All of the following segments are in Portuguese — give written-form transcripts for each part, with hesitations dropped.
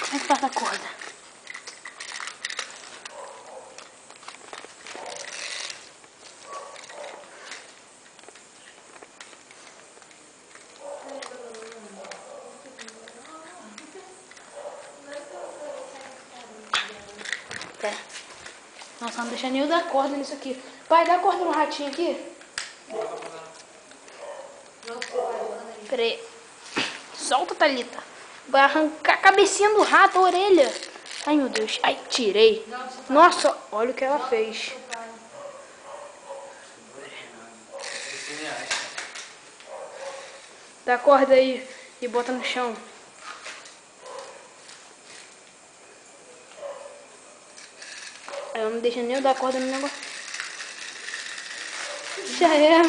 Como é que passa a corda? É. Nossa, não deixa nem eu dar corda nisso aqui. Pai, dá corda no ratinho aqui. Peraí. Solta, Thalita. Vai arrancar a cabecinha do rato, a orelha. Ai, meu Deus. Ai, tirei. Nossa, olha o que ela fez. Dá a corda aí e bota no chão. Ela não deixa nem eu dar corda no negócio. Já é.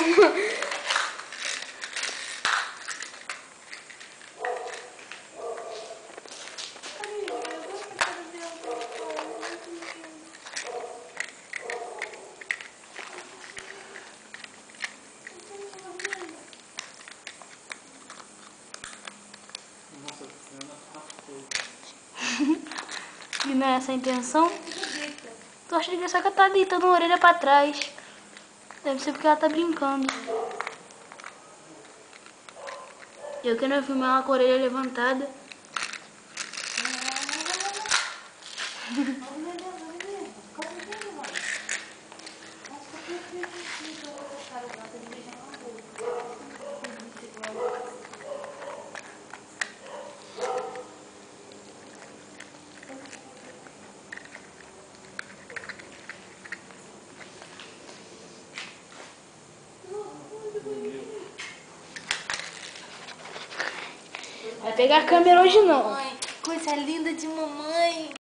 E não é essa a intenção? Tu acha que só que ela tá deitando a orelha pra trás. Deve ser porque ela tá brincando. Eu quero filmar ela com a orelha levantada. Vai pegar a câmera hoje não. Coisa linda de mamãe.